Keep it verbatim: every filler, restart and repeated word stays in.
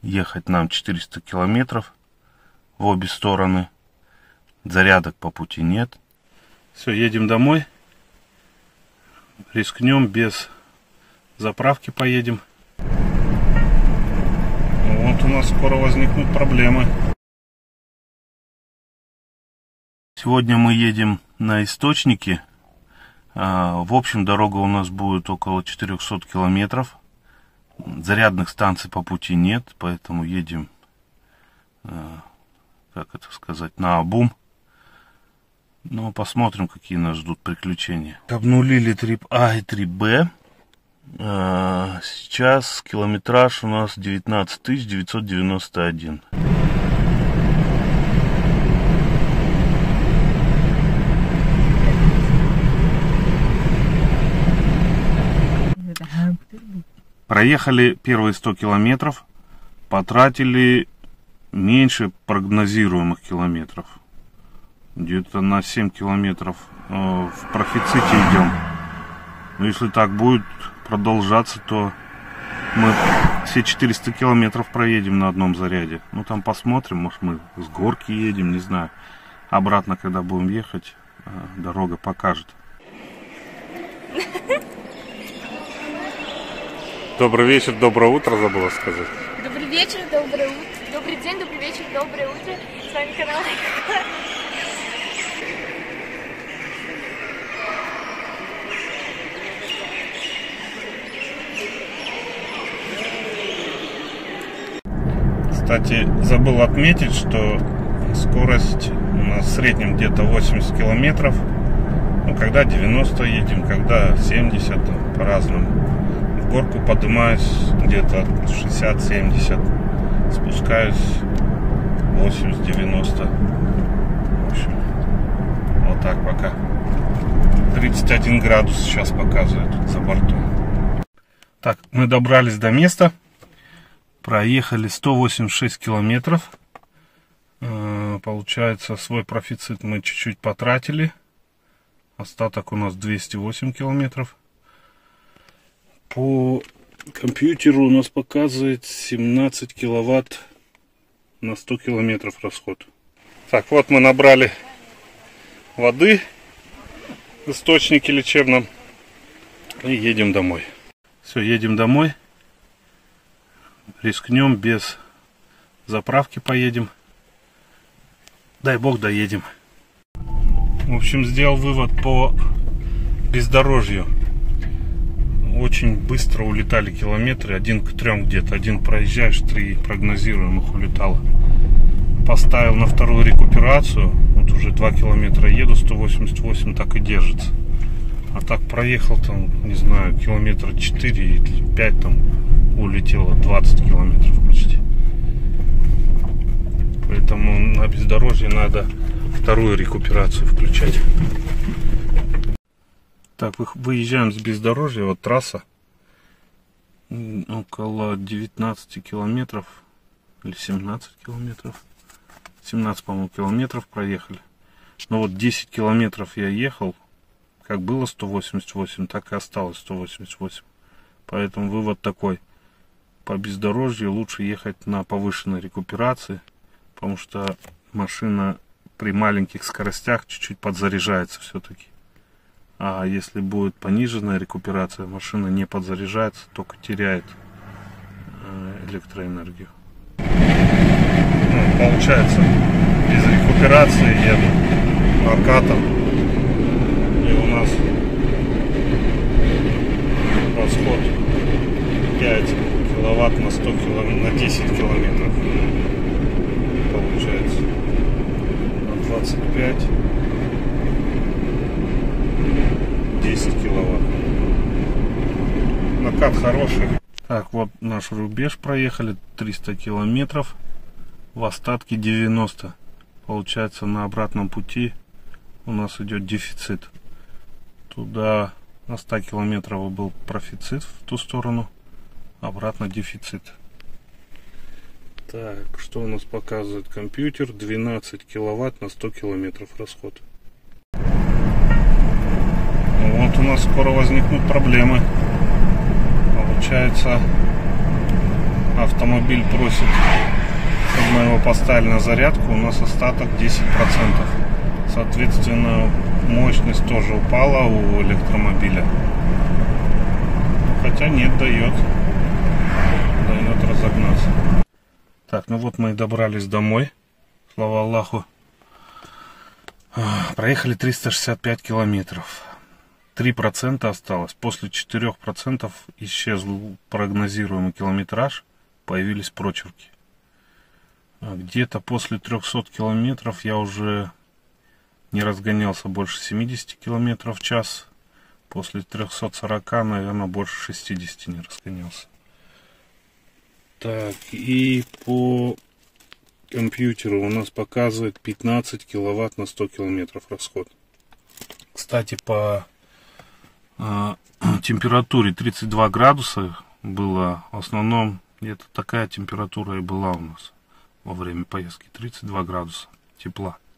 Ехать нам четыреста километров в обе стороны. Зарядок по пути нет. Все, едем домой. Рискнем, без заправки поедем. Вот у нас скоро возникнут проблемы. Сегодня мы едем на Источники. В общем, дорога у нас будет около четырехсот километров. Зарядных станций по пути нет, поэтому едем, как это сказать, наобум. Но посмотрим, какие нас ждут приключения. Обнулили трип А и трип Б. Сейчас километраж у нас девятнадцать тысяч девятьсот девяносто один. Проехали первые сто километров, потратили меньше прогнозируемых километров. Где-то на семь километров э, в профиците идем. Но если так будет продолжаться, то мы все четыреста километров проедем на одном заряде. Ну там посмотрим, может мы с горки едем, не знаю. Обратно, когда будем ехать, э, дорога покажет. Добрый вечер, доброе утро, забыла сказать. Добрый вечер, доброе утро. Добрый день, добрый вечер, доброе утро. С вами канал. Кстати, забыл отметить, что скорость у нас в среднем где-то восемьдесят километров. Ну, когда девяносто едем, когда семьдесят, по-разному. В горку поднимаюсь где-то шестьдесят-семьдесят, спускаюсь восемьдесят-девяносто. В общем, вот так пока. тридцать один градус сейчас показывает за бортом. Так, мы добрались до места. Проехали сто восемьдесят шесть километров. Получается, свой профицит мы чуть-чуть потратили. Остаток у нас двести восемь километров. По компьютеру у нас показывает семнадцать киловатт на сто километров расход. Так, вот мы набрали воды в источнике лечебном и едем домой. Все, едем домой. Рискнем, без заправки поедем. Дай бог доедем. В общем, сделал вывод по бездорожью. Очень быстро улетали километры, один к трем где-то, один проезжаешь, три прогнозируемых улетало. Поставил на вторую рекуперацию, вот уже два километра еду, сто восемьдесят восемь так и держится. А так проехал там, не знаю, километра четыре или пять, там улетело двадцать километров почти. Поэтому на бездорожье надо вторую рекуперацию включать. Так, выезжаем с бездорожья, вот трасса, около девятнадцати километров, или семнадцати километров, семнадцать, по-моему, километров проехали. Но вот десять километров я ехал, как было сто восемьдесят восемь, так и осталось сто восемьдесят восемь. Поэтому вывод такой, по бездорожью лучше ехать на повышенной рекуперации, потому что машина при маленьких скоростях чуть-чуть подзаряжается все-таки. А если будет пониженная рекуперация, машина не подзаряжается, только теряет электроэнергию. Ну, получается, без рекуперации еду накатом. И у нас расход пять киловатт на сто километров, на десять километров. Получается. На двадцать пять. десять киловатт. Накат хороший. Так, вот наш рубеж проехали, триста километров. В остатке девяносто. Получается, на обратном пути у нас идет дефицит. Туда на ста километров был профицит, в ту сторону. Обратно дефицит. Так, что у нас показывает компьютер? двенадцать киловатт на сто километров расход. Вот у нас скоро возникнут проблемы. Получается, автомобиль просит, чтобы мы его поставили на зарядку. У нас остаток десять процентов. Соответственно, мощность тоже упала у электромобиля. Хотя нет, дает. Дает разогнаться. Так, ну вот мы и добрались домой. Слава Аллаху. Проехали триста шестьдесят пять километров. три процента осталось. После четырёх процентов исчезл прогнозируемый километраж. Появились прочерки. Где-то после трёхсот километров я уже не разгонялся больше семидесяти километров в час. После трёхсот сорока, наверное, больше шестидесяти не разгонялся. Так, и по компьютеру у нас показывает пятнадцать киловатт на сто километров расход. Кстати, по э, температуре тридцать два градуса было, в основном где-то такая температура и была у нас во время поездки. тридцать два градуса тепла.